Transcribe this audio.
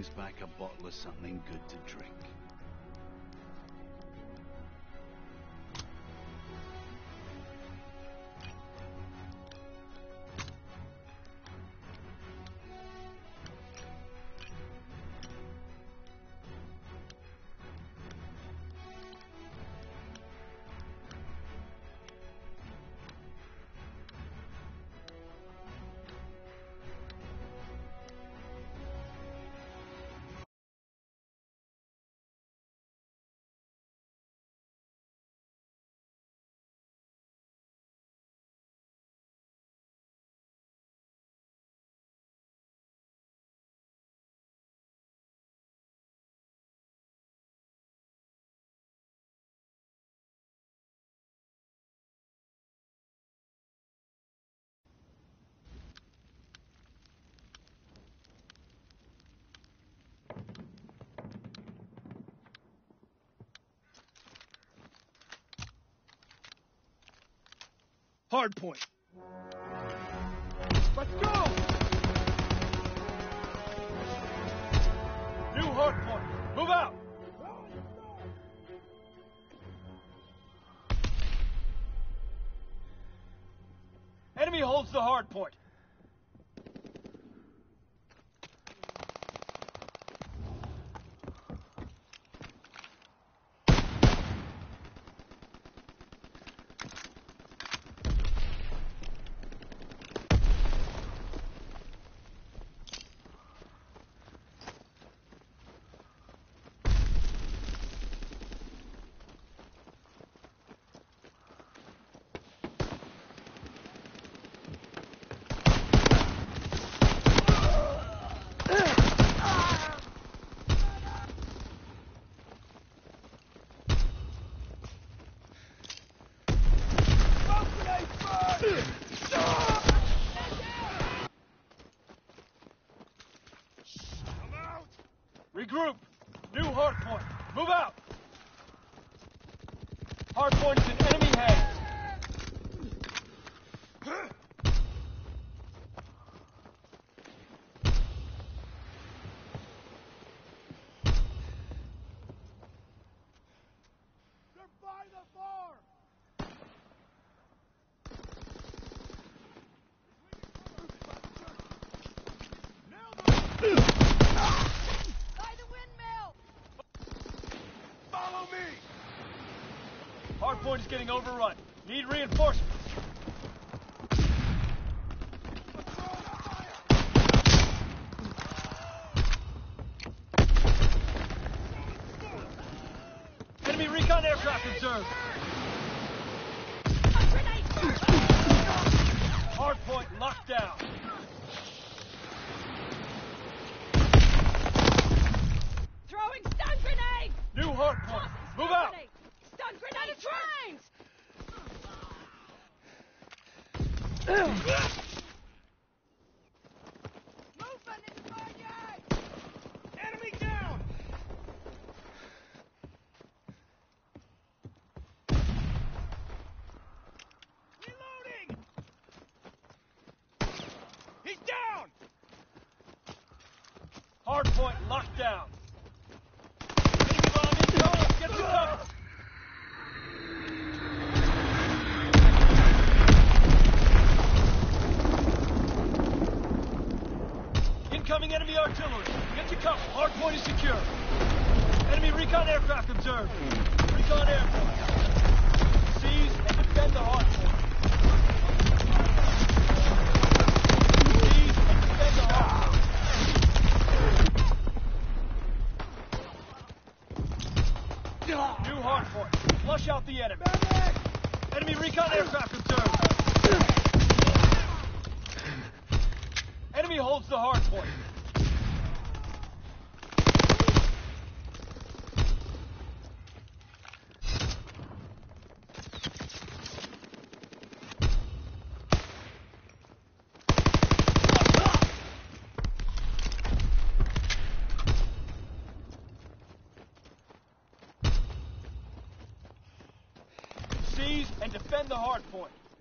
brings back a bottle of something good to drink. Hard point. Let's go! New hard point. Move out! Enemy holds the hard point. Regroup. New hard point. Move out. Hard point is in enemy hands. They're by the bar. Hardpoint is getting overrun. Need reinforcements. Enemy recon aircraft observed. Hardpoint locked down. Throwing stun grenade! New hardpoint. Move out. Stun grenade trains! Movement in the barnyard! Enemy down! Reloading! He's down! Hardpoint locked down. Enemy bomb incoming! Get to cover! Incoming enemy artillery. Get to cover. Hardpoint is secure. Enemy recon aircraft observed. Recon airport. Seize and defend the hardpoint. Seize and defend the hardpoint. New hardpoint. Flush out the enemy. Enemy recon aircraft observed. Enemy holds the hard point. Seize and defend the hard point.